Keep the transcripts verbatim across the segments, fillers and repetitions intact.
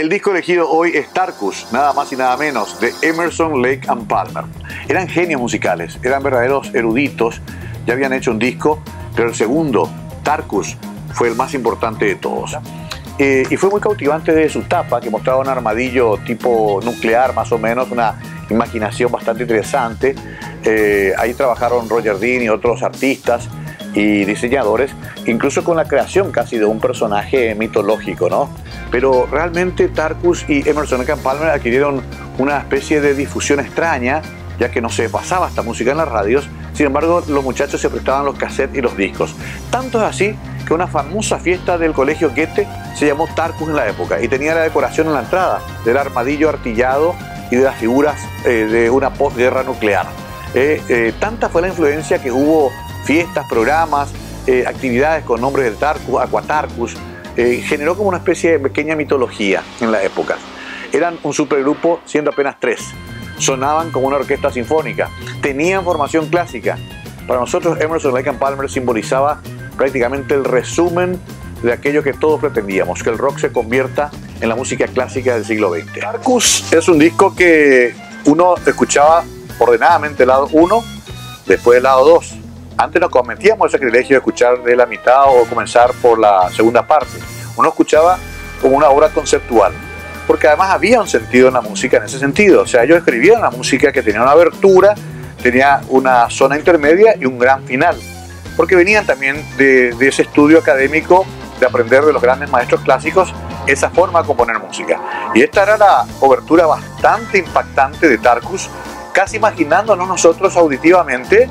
El disco elegido hoy es Tarkus, nada más y nada menos, de Emerson, Lake and Palmer. Eran genios musicales, eran verdaderos eruditos, ya habían hecho un disco, pero el segundo, Tarkus, fue el más importante de todos. Eh, y fue muy cautivante de su tapa, que mostraba un armadillo tipo nuclear más o menos, una imaginación bastante interesante. Eh, ahí trabajaron Roger Dean y otros artistas y diseñadores, incluso con la creación casi de un personaje mitológico, ¿no? Pero realmente Tarkus y Emerson, Lake and Palmer adquirieron una especie de difusión extraña, ya que no se pasaba esta música en las radios. Sin embargo, los muchachos se prestaban los cassettes y los discos. Tanto es así que una famosa fiesta del colegio Goethe se llamó Tarkus en la época y tenía la decoración en la entrada del armadillo artillado y de las figuras eh, de una posguerra nuclear. Eh, eh, tanta fue la influencia que hubo fiestas, programas, eh, actividades con nombres de Tarkus, Aquatarkus. Eh, generó como una especie de pequeña mitología en la época. Eran un supergrupo siendo apenas tres. Sonaban como una orquesta sinfónica. Tenían formación clásica. Para nosotros Emerson, Lake and Palmer simbolizaba prácticamente el resumen de aquello que todos pretendíamos, que el rock se convierta en la música clásica del siglo veinte. Tarkus es un disco que uno escuchaba ordenadamente el lado uno, después el lado dos. Antes nos cometíamos el sacrilegio de escuchar de la mitad o comenzar por la segunda parte. Uno escuchaba como una obra conceptual, porque además había un sentido en la música en ese sentido. O sea, ellos escribían la música que tenía una abertura, tenía una zona intermedia y un gran final, porque venían también de, de ese estudio académico de aprender de los grandes maestros clásicos esa forma de componer música. Y esta era la obertura bastante impactante de Tarkus, casi imaginándonos nosotros auditivamente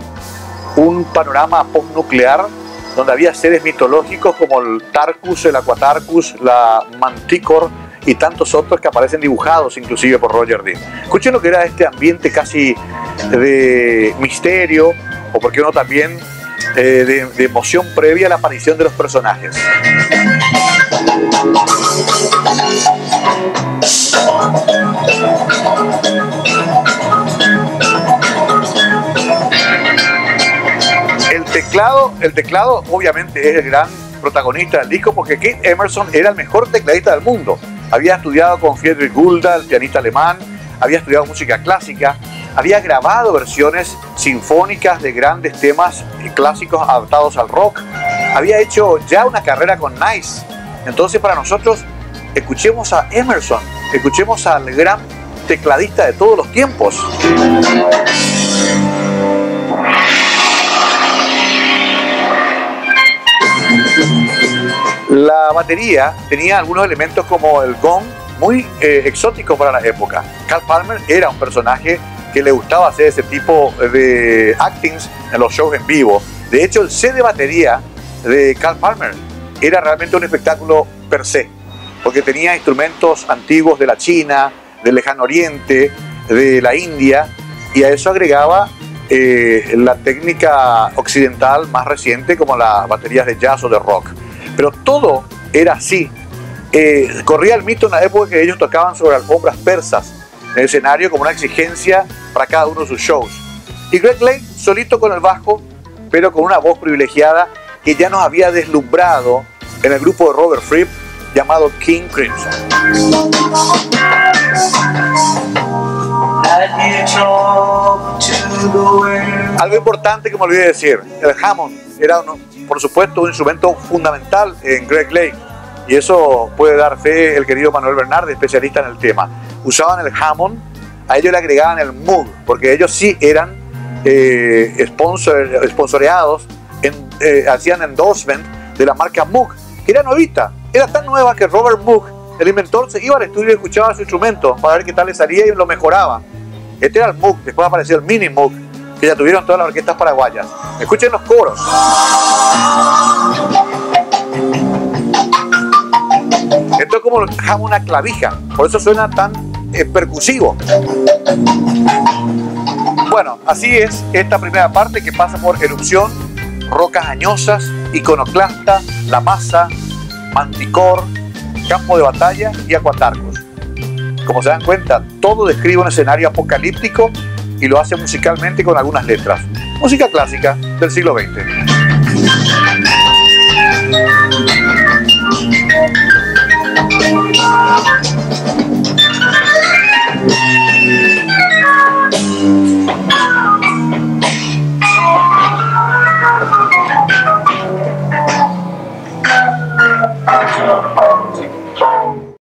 un panorama postnuclear donde había seres mitológicos como el Tarkus, el Aquatarkus, la Manticore y tantos otros que aparecen dibujados inclusive por Roger Dean. Escuchen lo que era este ambiente casi de misterio, o porque uno también eh, de, de emoción previa a la aparición de los personajes. El teclado, el teclado obviamente es el gran protagonista del disco, porque Keith Emerson era el mejor tecladista del mundo. Había estudiado con Friedrich Gulda, el pianista alemán, había estudiado música clásica, había grabado versiones sinfónicas de grandes temas clásicos adaptados al rock, había hecho ya una carrera con Nice. Entonces, para nosotros, escuchemos a Emerson, escuchemos al gran tecladista de todos los tiempos. La batería tenía algunos elementos como el gong, muy eh, exóticos para la época. Carl Palmer era un personaje que le gustaba hacer ese tipo de actings en los shows en vivo. De hecho, el set de batería de Carl Palmer era realmente un espectáculo per se, porque tenía instrumentos antiguos de la China, del Lejano Oriente, de la India, y a eso agregaba eh, la técnica occidental más reciente, como las baterías de jazz o de rock. Pero todo era así. Eh, corría el mito en la época que ellos tocaban sobre alfombras persas en el escenario como una exigencia para cada uno de sus shows. Y Greg Lake solito con el bajo, pero con una voz privilegiada que ya nos había deslumbrado en el grupo de Robert Fripp llamado King Crimson. Algo importante que me olvidé decir, el Hammond era, uno, por supuesto, un instrumento fundamental en Greg Lake, y eso puede dar fe el querido Manuel Bernardi, especialista en el tema. Usaban el Hammond, a ellos le agregaban el Moog, porque ellos sí eran eh, sponsor, sponsoreados, en, eh, hacían endorsement de la marca Moog, que era nuevita, era tan nueva que Robert Moog, el inventor, se iba al estudio y escuchaba su instrumento para ver qué tal le salía y lo mejoraba. Este era el Moog, después apareció el Mini Moog, que ya tuvieron todas las orquestas paraguayas. Escuchen los coros. Esto es como una clavija, por eso suena tan eh, percusivo. Bueno, así es esta primera parte que pasa por Erupción, Rocas Añosas, Iconoclasta, La Masa, Manticore, Campo de Batalla y Aquatarkus. Como se dan cuenta, todo describe un escenario apocalíptico y lo hace musicalmente con algunas letras. Música clásica del siglo veinte.